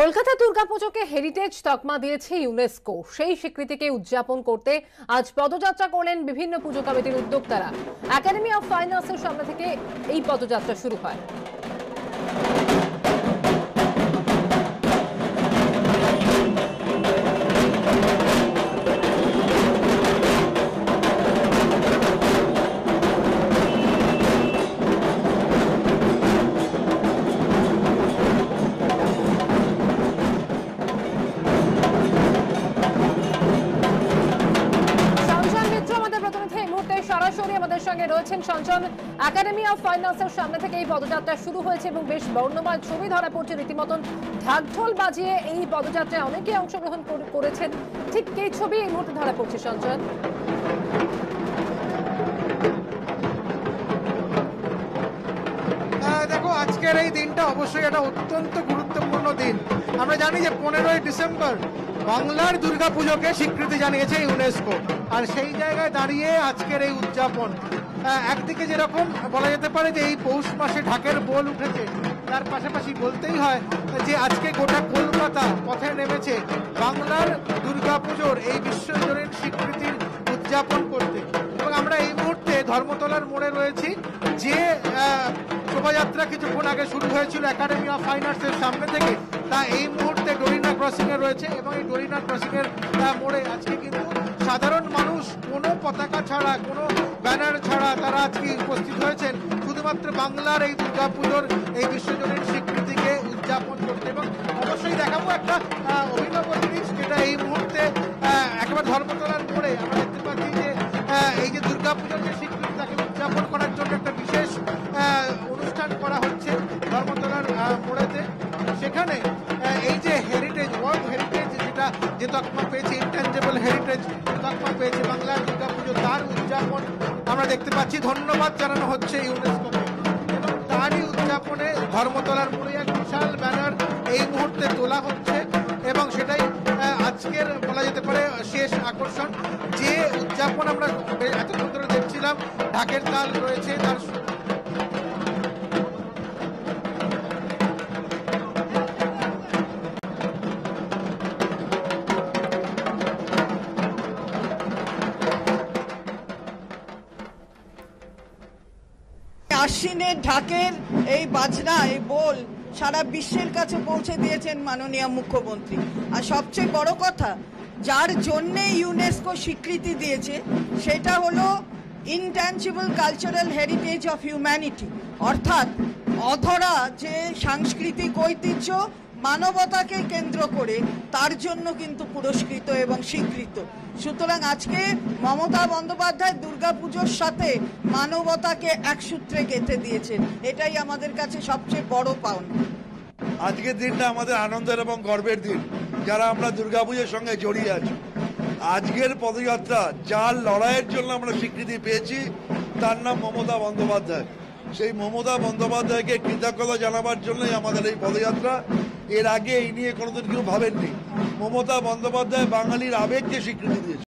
Kolkata দুর্গাপুজোকে heritage তকমা দিয়েছে UNESCO. সেই স্বীকৃতিকে উদযাপন করতে আজ পদযাত্রা করলেন বিভিন্ন পুজো কমিটির উদ্যোক্তারা। একাডেমি অফ ফাইন আর্টসের সামনে থেকে এই পদযাত্রা শুরু হয়। সরাসরি আমাদের সঙ্গে রয়েছেন সঞ্চন। একাডেমি অফ ফাইন আর্টসের সামনে থেকে এই পদযাত্রা শুরু হয়েছে এবং বেশ বর্ণময় ছবি ধরা পড়ছে। রীতিমতন ঢাকঢোল বাজিয়ে এই পদযাত্রায় অনেকে অংশগ্রহণ করেছেন। ঠিক এই ছবি এই মুহূর্তে ধরা পড়ছে সঞ্চন। দেখো, আজকের এই দিনটা অবশ্যই একটা অত্যন্ত গুরুত্বপূর্ণ দিন। আমরা জানি যে 15ই ডিসেম্বর বাংলার দুর্গাপুজোকে স্বীকৃতি জানিয়েছে ইউনেস্কো, আর সেই জায়গায় দাঁড়িয়ে আজকের এই উদযাপন একদিকে যেরকম বলা যেতে পারে যে এই পৌষ মাসে ঢাকের বোল উঠেছে, তার পাশাপাশি বলতেই হয় যে আজকে গোটা কলকাতা পথে নেমেছে বাংলার দুর্গাপুজোর এই বিশ্বজনীন স্বীকৃতির উদযাপন করতে। এবং আমরা এই মুহূর্তে ধর্মতলার মোড়ে রয়েছি, যে শোভাযাত্রা কিছুক্ষণ আগে শুরু হয়েছিল একাডেমি অফ ফাইন আর্টসের সামনে থেকে, তা এই মুহূর্তে ডোরিনা ক্রসিংয়ে রয়েছে। এবং এই ডোরিনা ক্রসিংয়ের মোড়ে আজকে কিন্তু সাধারণ মানুষ কোনো পতাকা ছাড়া, কোনো ব্যানার ছাড়া তারা আজকে উপস্থিত হয়েছেন শুধুমাত্র বাংলার এই দুর্গাপুজোর এই বিশ্বজনীন স্বীকৃতিকে উদযাপন করতে। এবং অবশ্যই দেখাবো একটা অভিনব জিনিস, যেটা এই মুহূর্তে একেবারে ধর্মতলার মোড়ে আমরা দেখতে পাচ্ছি যে এই যে দুর্গাপুজোর যে স্বীকৃতি তাকে উদযাপন করার জন্য একটা বিশেষ অনুষ্ঠান করা হচ্ছে ধর্মতলার মোড়েতে। সেখানে এই যে হেরিটেজ, ওয়ার্ল্ড হেরিটেজ যে তকমা পেয়েছে, ইনট্যাঞ্জেবল হেরিটেজ তকমা পেয়েছে বাংলার দুর্গাপুজো, তার উদযাপন আমরা দেখতে পাচ্ছি। ধন্যবাদ জানানো হচ্ছে ইউনেস্কোকে। এবং তারই উদযাপনে ধর্মতলার মোড়ে এক বিশাল ব্যানার এই মুহূর্তে তোলা হচ্ছে এবং সেটাই আজকের বলা যেতে পারে শেষ আকর্ষণ। যে উদযাপন আমরা এতক্ষণ ধরে দেখছিলাম, ঢাকের তাল রয়েছে, তার আশ্বিনের ঢাকের এই বাজনা, এই বোল সারা বিশ্বের কাছে পৌঁছে দিয়েছেন মাননীয় মুখ্যমন্ত্রী। আর সবচেয়ে বড় কথা, যার জন্যে ইউনেস্কো স্বীকৃতি দিয়েছে, সেটা হলো intangible cultural heritage of humanity, অর্থাৎ অধরা যে সাংস্কৃতিক ঐতিহ্য মানবতাকে কেন্দ্র করে, তার জন্য কিন্তু পুরস্কৃত এবং স্বীকৃত। সুতরাং আজকে মমতা বন্দ্যোপাধ্যায় দুর্গাপুজোর সাথে মানবতাকে এক সূত্রে গেঁথে দিয়েছেন, এটাই আমাদের কাছে সবচেয়ে বড় পাওনা। আজকের দিনটা আমাদের আনন্দের এবং গর্বের দিন, যারা আমরা দুর্গাপুজোর সঙ্গে জড়িয়ে আছি। আজকের পদযাত্রা যার লড়াইয়ের জন্য আমরা স্বীকৃতি পেয়েছি, তার নাম মমতা বন্দ্যোপাধ্যায়। সেই মমতা বন্দ্যোপাধ্যায়কে কৃতজ্ঞতা জানাবার জন্যই আমাদের এই পদযাত্রা। এর আগে এই নিয়ে কোনোদিন কেউ ভাবেননি। মমতা বন্দ্যোপাধ্যায় বাঙালির আবেগকে স্বীকৃতি দিয়েছে।